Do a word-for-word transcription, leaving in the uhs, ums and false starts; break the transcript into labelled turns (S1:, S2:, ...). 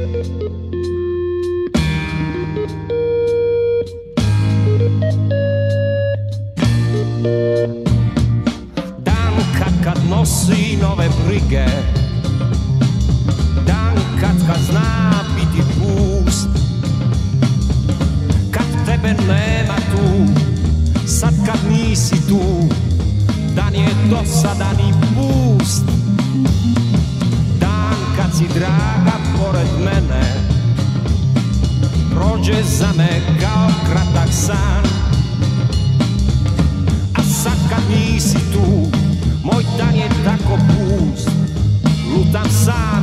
S1: kad nosi nove brige, dan kad ga zna biti pust, kad tebe nema tu, sad kad nisi tu, dan je dosadan i pust. Dan kad si draga pored mene, prođe za me kao kratak san, a sad kad nisi tu, moj dan je tako pust, lutam sam.